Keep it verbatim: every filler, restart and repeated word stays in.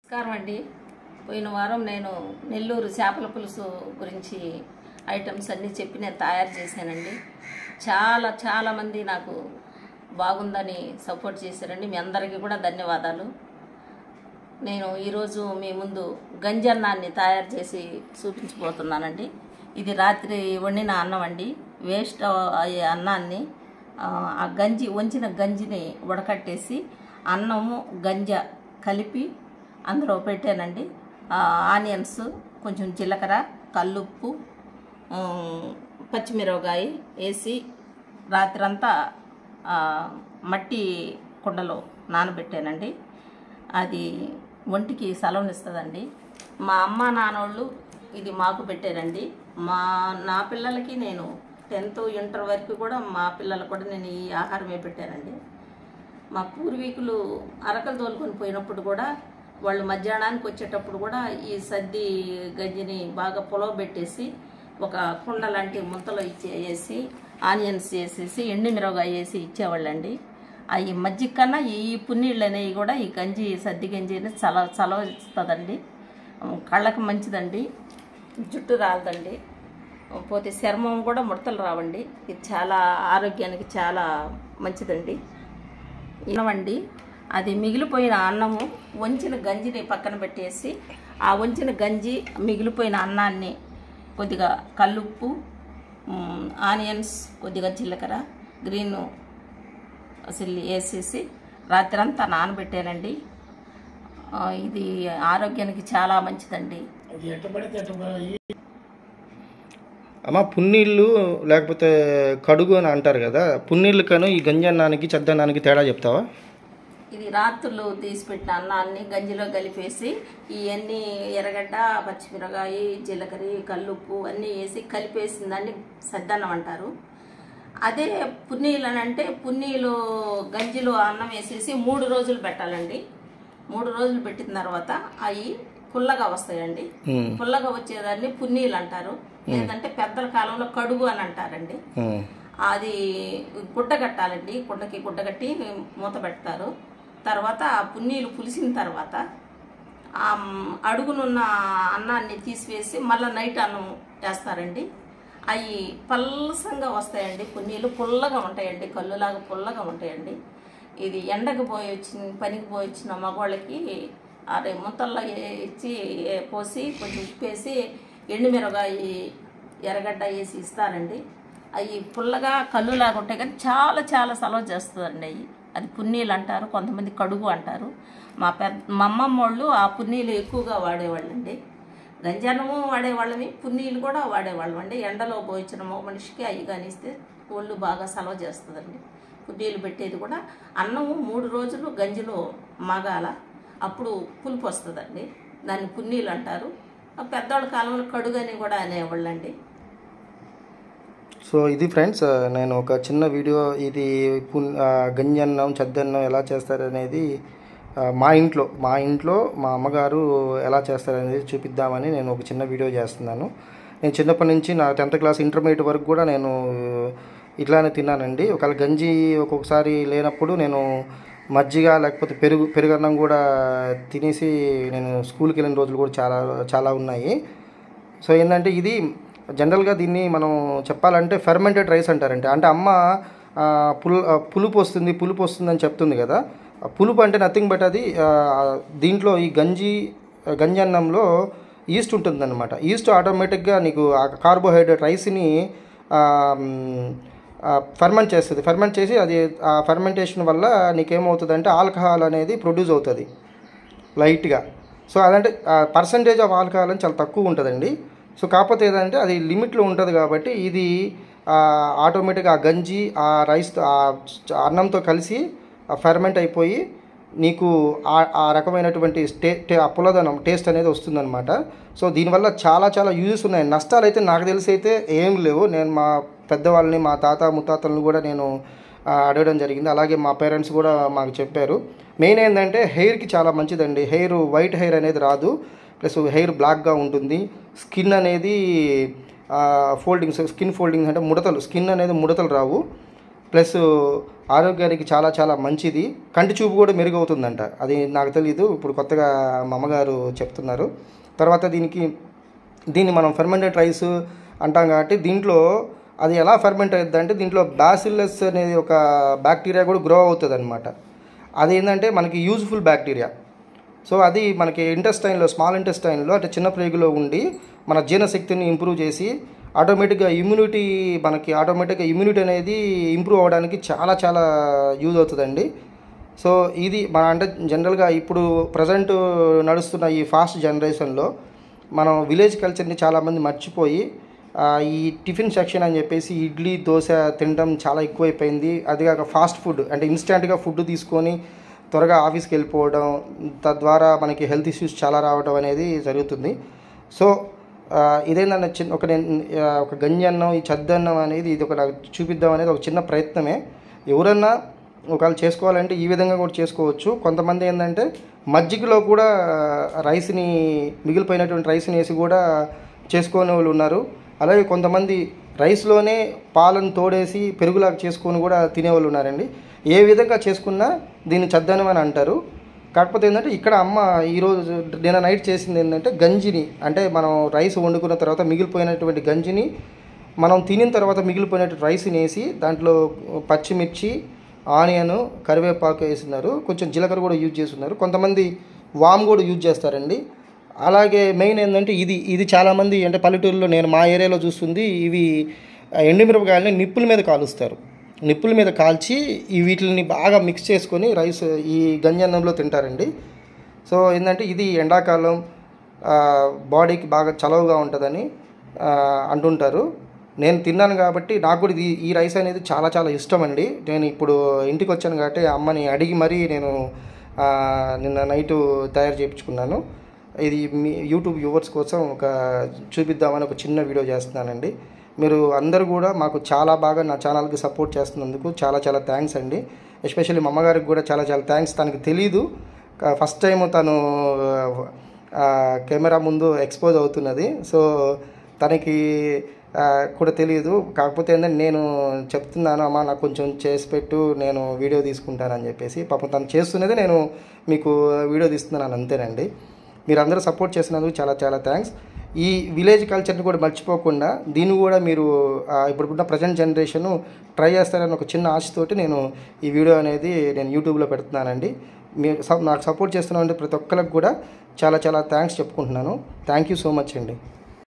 నమస్కారం అండి. పోయిన వారం నేను నెల్లూరు చేపల పులుసు గురించి ఐటమ్స్ అన్నీ చెప్పి నేను తయారు చేశానండి. చాలా చాలామంది నాకు బాగుందని సపోర్ట్ చేశారండి. మీ అందరికీ కూడా ధన్యవాదాలు. నేను ఈరోజు మీ ముందు గంజన్నాన్ని తయారు చేసి చూపించబోతున్నానండి. ఇది రాత్రి వండిన అన్నం అండి. వేస్ట్ అయ్యే అన్నాన్ని ఆ గంజి వంచిన గంజిని ఉడకట్టేసి అన్నము గంజ కలిపి అందులో పెట్టానండి. ఆనియన్స్, కొంచెం జీలకర్ర, కల్లుప్పు, పచ్చిమిరపకాయ వేసి రాత్రంతా మట్టి కుండలో నానబెట్టానండి. అది ఒంటికి సలవనిస్తుందండి. మా అమ్మ నాన్నోళ్ళు ఇది మాకు పెట్టారండి. మా నా పిల్లలకి నేను టెన్త్ ఇంటర్ వరకు కూడా మా పిల్లలకు కూడా నేను ఈ ఆహారమే పెట్టానండి. మా పూర్వీకులు అరకలు తోలుకొని పోయినప్పుడు కూడా వాళ్ళు మధ్యాహ్నానికి వచ్చేటప్పుడు కూడా ఈ సద్ది గంజిని బాగా పొలవబెట్టేసి ఒక కుండ లాంటి ముంతలో ఇచ్చే వేసి ఆనియన్స్ వేసేసి ఎండుమిరపకాయ వేసి ఇచ్చేవాళ్ళండి. అవి మజ్జిగ కన్నా ఈ పున్నీళ్ళు అనేవి కూడా ఈ గంజి సద్ది గంజి అనేది చల చలవ ఇస్తుందండి. కళ్ళకు మంచిదండి, జుట్టు రాలదండి, పోతే చర్మం కూడా ముడతలు రావండి. ఇది చాలా ఆరోగ్యానికి చాలా మంచిదండి. ఇనవండి అది మిగిలిపోయిన అన్నము వంచిన గంజిని పక్కన పెట్టేసి ఆ వంచిన గంజి మిగిలిపోయిన అన్నాన్ని కొద్దిగా కల్లుప్పు, ఆనియన్స్, కొద్దిగా జీలకర్ర, గ్రీన్ సిల్లి వేసేసి రాత్రంతా నానబెట్టానండి. ఇది ఆరోగ్యానికి చాలా మంచిదండి. అమ్మ, పున్నీళ్ళు లేకపోతే కడుగు అని అంటారు కదా, పున్నీళ్ళకను ఈ గంజన్నానికి చెద్దన్నానికి తేడా చెప్తావా? ఇది రాత్రులు తీసిపెట్టిన అన్నాన్ని గంజిలో కలిపేసి ఇవన్నీ ఎర్రగడ్డ, పచ్చిమిరకాయ, జీలకర్ర, కల్లుప్పు అన్నీ వేసి కలిపేసిన దాన్ని సద్దన్నం అంటారు. అదే పున్నీలు అని అంటే పున్నీలు గంజిలో అన్నం వేసేసి మూడు రోజులు పెట్టాలండి. మూడు రోజులు పెట్టిన తర్వాత అవి పుల్లగా వస్తాయండి. పుల్లగా వచ్చేదాన్ని పున్నీలు అంటారు. లేదంటే పెద్దల కాలంలో కడుగు అని అంటారండి. అది గుడ్డ కట్టాలండి. గుడ్డకి గుడ్డ కట్టి మూత పెడతారు. తర్వాత ఆ పున్నీలు పులిసిన తర్వాత ఆ అడుగునున్న అన్నాన్ని తీసివేసి మళ్ళీ నైట్ అన్నం వేస్తారండి. అవి పల్సంగా వస్తాయండి. పున్నీలు పుల్లగా ఉంటాయండి, కళ్ళులాగా పుల్లగా ఉంటాయండి. ఇది ఎండకు పోయి వచ్చిన పనికి పోయి వచ్చిన మగవాళ్ళకి అదే ముంతల్లో ఇచ్చి పోసి కొంచెం ఉప్పేసి ఎండుమిరపకాయ, ఎర్రగడ్డ వేసి ఇస్తారండి. అవి పుల్లగా కళ్ళులాగా ఉంటాయి కానీ చాలా చాలా సలవ చేస్తుందండి. అవి అది పున్నీలు అంటారు, కొంతమంది కడుగు అంటారు. మా పెద్ద మా అమ్మమ్మ వాళ్ళు ఆ పున్నీలు ఎక్కువగా వాడేవాళ్ళండి. గంజన్నము వాడేవాళ్ళని, పున్నీలు కూడా వాడేవాళ్ళం అండి. ఎండలో పోయించిన మగ మనిషికి అవి కానిస్తే ఒళ్ళు బాగా సలవ చేస్తుందండి. పున్నీలు పెట్టేది కూడా అన్నము మూడు రోజులు గంజిలో మగాల, అప్పుడు పులుపు వస్తుందండి. దాన్ని పున్నీలు అంటారు. పెద్దవాళ్ళ కాలంలో కడుగు అని కూడా అనేవాళ్ళండి. సో ఇది ఫ్రెండ్స్, నేను ఒక చిన్న వీడియో ఇది పున్ గంజన్నం చెద్దన్నం ఎలా చేస్తారనేది మా ఇంట్లో మా ఇంట్లో మా అమ్మగారు ఎలా చేస్తారనేది చూపిద్దామని నేను ఒక చిన్న వీడియో చేస్తున్నాను. నేను చిన్నప్పటి నుంచి నా టెన్త్ క్లాస్ ఇంటర్మీడియట్ వరకు కూడా నేను ఇట్లానే తిన్నానండి. ఒకవేళ గంజి ఒక్కొక్కసారి లేనప్పుడు నేను మజ్జిగ లేకపోతే పెరుగు పెరుగన్నం కూడా తినేసి నేను స్కూల్కి వెళ్ళిన రోజులు కూడా చాలా చాలా ఉన్నాయి. సో ఏంటంటే ఇది జనరల్గా దీన్ని మనం చెప్పాలంటే ఫెర్మెంటెడ్ రైస్ అంటారంటే, అంటే అమ్మ పుల్ పులుపు వస్తుంది పులుపు వస్తుంది అని చెప్తుంది కదా. పులుపు అంటే నథింగ్ బట్ అది దీంట్లో ఈ గంజి గంజన్నంలో ఈస్ట్ ఉంటుందన్నమాట. ఈస్ట్ ఆటోమేటిక్గా నీకు ఆ కార్బోహైడ్రేట్ రైస్ని ఫెర్మెంట్ చేస్తుంది. ఫెర్మెంట్ చేసి అది ఆ ఫెర్మెంటేషన్ వల్ల నీకేమవుతుందంటే ఆల్కహాల్ అనేది ప్రొడ్యూస్ అవుతుంది లైట్గా. సో అదంటే పర్సంటేజ్ ఆఫ్ ఆల్కహాల్ అని చాలా తక్కువ ఉంటుందండి. సో కాకపోతే ఏదంటే అది లిమిట్లో ఉంటుంది కాబట్టి ఇది ఆటోమేటిక్గా ఆ గంజి ఆ రైస్ ఆ అన్నంతో కలిసి ఫెర్మెంట్ అయిపోయి నీకు ఆ రకమైనటువంటి టే ఆ పుల్లదనం టేస్ట్ అనేది వస్తుందన్నమాట. సో దీనివల్ల చాలా చాలా యూజెస్ ఉన్నాయి. నష్టాలు అయితే నాకు తెలిసి అయితే ఏం లేవు. నేను మా పెద్దవాళ్ళని మా తాత ముత్తాతలను కూడా నేను అడగడం జరిగింది. అలాగే మా పేరెంట్స్ కూడా మాకు చెప్పారు. మెయిన్ ఏంటంటే హెయిర్కి చాలా మంచిదండి. హెయిర్ వైట్ హెయిర్ అనేది రాదు, ప్లస్ హెయిర్ బ్లాక్గా ఉంటుంది. స్కిన్ అనేది ఫోల్డింగ్స్ స్కిన్ ఫోల్డింగ్స్ అంటే ముడతలు స్కిన్ అనేది ముడతలు రావు. ప్లస్ ఆరోగ్యానికి చాలా చాలా మంచిది. కంటి చూపు కూడా మెరుగవుతుందంట. అది నాకు తెలీదు, ఇప్పుడు కొత్తగా మా అమ్మగారు చెప్తున్నారు. తర్వాత దీనికి దీన్ని మనం ఫెర్మెంటెడ్ రైస్ అంటాం కాబట్టి దీంట్లో అది ఎలా ఫెర్మెంట్ అవుతుంది అంటే దీంట్లో బాసిల్లస్ అనేది ఒక బ్యాక్టీరియా కూడా గ్రో అవుతుంది అనమాట. అది ఏంటంటే మనకి యూజ్ఫుల్ బ్యాక్టీరియా. సో అది మనకి ఇంటెస్టైన్లో, స్మాల్ ఇంటెస్టైన్లో అంటే చిన్న ప్రేగులో ఉండి మన జీర్ణశక్తిని ఇంప్రూవ్ చేసి ఆటోమేటిక్గా ఇమ్యూనిటీ మనకి ఆటోమేటిక్గా ఇమ్యూనిటీ అనేది ఇంప్రూవ్ అవ్వడానికి చాలా చాలా యూజ్ అవుతుందండి. సో ఇది మన అంటే జనరల్గా ఇప్పుడు ప్రజెంట్ నడుస్తున్న ఈ ఫాస్ట్ జనరేషన్లో మనం విలేజ్ కల్చర్ని చాలామంది మర్చిపోయి ఈ టిఫిన్ సెక్షన్ అని చెప్పేసి ఇడ్లీ దోశ తినడం చాలా ఎక్కువైపోయింది. అదిగాక ఫాస్ట్ ఫుడ్ అంటే ఇన్స్టెంట్గా ఫుడ్ తీసుకొని త్వరగా ఆఫీస్కి వెళ్ళిపోవడం, తద్వారా మనకి హెల్త్ ఇష్యూస్ చాలా రావడం అనేది జరుగుతుంది. సో ఇదేంటంటే చిన్న ఒక నేను ఒక గంజన్నం, ఈ చద్దన్నం అనేది ఇది ఒక నాకు చూపిద్దాం అనేది ఒక చిన్న ప్రయత్నమే. ఎవరన్నా ఒకవేళ చేసుకోవాలంటే ఈ విధంగా కూడా చేసుకోవచ్చు. కొంతమంది ఏంటంటే మజ్జిగలో కూడా రైస్ని, మిగిలిపోయినటువంటి రైస్ని వేసి కూడా చేసుకునే వాళ్ళు ఉన్నారు. అలాగే కొంతమంది రైస్లోనే పాలను తోడేసి పెరుగులాగా చేసుకొని కూడా తినేవాళ్ళు ఉన్నారండి. ఏ విధంగా చేసుకున్నా దీన్ని చద్దన్నం అని అంటారు. కాకపోతే ఏంటంటే ఇక్కడ అమ్మ ఈరోజు నిన్న నైట్ చేసింది ఏంటంటే గంజిని, అంటే మనం రైస్ వండుకున్న తర్వాత మిగిలిపోయినటువంటి గంజిని మనం తినిన తర్వాత మిగిలిపోయినటువంటి రైస్ని వేసి దాంట్లో పచ్చిమిర్చి, ఆనియన్, కరివేపాకు వేస్తున్నారు. కొంచెం జీలకర్ర కూడా యూజ్ చేస్తున్నారు. కొంతమంది వామ్ కూడా యూజ్ చేస్తారండి. అలాగే మెయిన్ ఏంటంటే ఇది ఇది చాలామంది అంటే పల్లెటూరులో నేను మా ఏరియాలో చూస్తుంది, ఇవి ఎండుమిరపకాయలని నిప్పుల మీద కాలుస్తారు. నిప్పుల మీద కాల్చి ఈ వీటిని బాగా మిక్స్ చేసుకొని రైస్ ఈ గంజన్నంలో తింటారండి. సో ఏంటంటే ఇది ఎండాకాలం బాడీకి బాగా చలవగా ఉంటుందని అంటుంటారు. నేను తిన్నాను కాబట్టి నాకు కూడా ఇది ఈ రైస్ అనేది చాలా చాలా ఇష్టం అండి. నేను ఇప్పుడు ఇంటికి వచ్చాను కాబట్టి అమ్మని అడిగి మరీ నేను నిన్న నైటు తయారు చేయించుకున్నాను. ఇది మీ యూట్యూబ్ వ్యూవర్స్ కోసం ఒక చూపిద్దామని ఒక చిన్న వీడియో చేస్తున్నానండి. మీరు అందరూ కూడా మాకు చాలా బాగా నా ఛానల్కి సపోర్ట్ చేస్తున్నందుకు చాలా చాలా థ్యాంక్స్ అండి. ఎస్పెషల్లీ మా అమ్మగారికి కూడా చాలా చాలా థ్యాంక్స్. తనకి తెలీదు, ఫస్ట్ టైం తను కెమెరా ముందు ఎక్స్పోజ్ అవుతున్నది. సో తనకి కూడా తెలియదు. కాకపోతే ఏంటంటే నేను చెప్తున్నాను, అమ్మ నాకు కొంచెం చేసి పెట్టు, నేను వీడియో తీసుకుంటానని చెప్పేసి. పాపం తను చేస్తున్నది నేను మీకు వీడియో తీస్తున్నాను అంతేనండి. మీరందరూ సపోర్ట్ చేసినందుకు చాలా చాలా థ్యాంక్స్. ఈ విలేజ్ కల్చర్ని కూడా మర్చిపోకుండా దీన్ని కూడా మీరు ఇప్పుడున్న ప్రజెంట్ జనరేషన్ ట్రై చేస్తారని ఒక చిన్న ఆశతోటి నేను ఈ వీడియో అనేది నేను యూట్యూబ్లో పెడుతున్నానండి. మీరు నాకు సపోర్ట్ చేస్తున్న ప్రతి ఒక్కరికి కూడా చాలా చాలా థ్యాంక్స్ చెప్పుకుంటున్నాను. థ్యాంక్ యూ సో మచ్ అండి.